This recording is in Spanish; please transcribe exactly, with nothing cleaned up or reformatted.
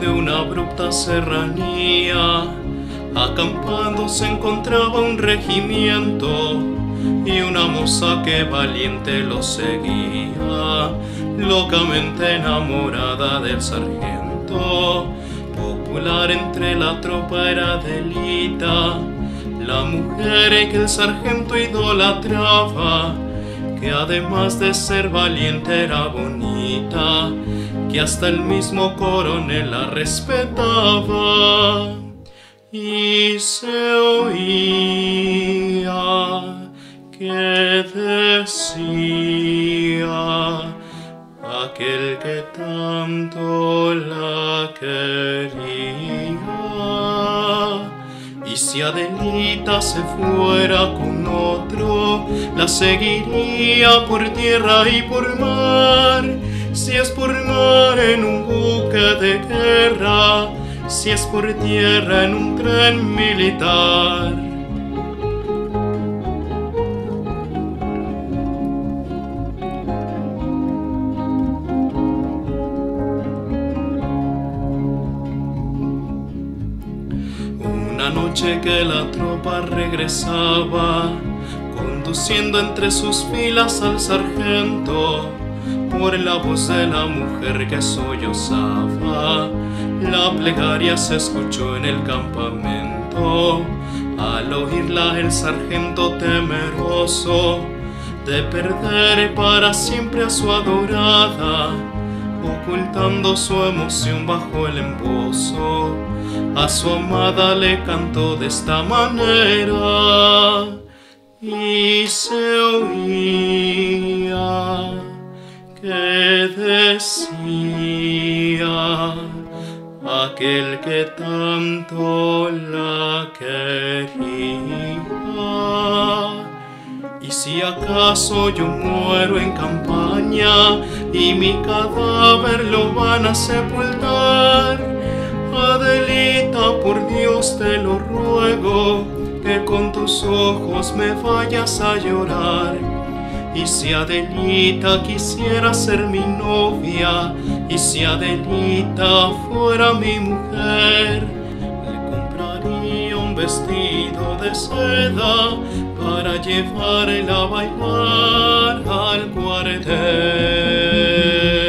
de una abrupta serranía, acampando se encontraba un regimiento y una moza que valiente lo seguía, locamente enamorada del sargento. Popular entre la tropa era Adelita, la mujer que el sargento idolatraba, que además de ser valiente era bonita, que hasta el mismo coronel la respetaba. Y se oía que decía aquel que tanto la quería. Y si Adelita se fuera con otro, la seguiría por tierra y por mar. Si es por mar en un buque de guerra, si es por tierra en un tren militar. Una noche que la tropa regresaba, conduciendo entre sus filas al sargento, por la voz de la mujer que sollozaba, la plegaria se escuchó en el campamento. Al oírla el sargento, temeroso de perder para siempre a su adorada, ocultando su emoción bajo el embozo, a su amada le cantó de esta manera. Y se oía que decía aquel que tanto la quería. Y si acaso yo muero en campaña y mi cadáver lo van a sepultar, Adelita, por Dios te lo ruego, que con tus ojos me vayas a llorar. Y si Adelita quisiera ser mi novia, y si Adelita fuera mi mujer, le compraría un vestido de seda para llevarla a bailar al cuartel.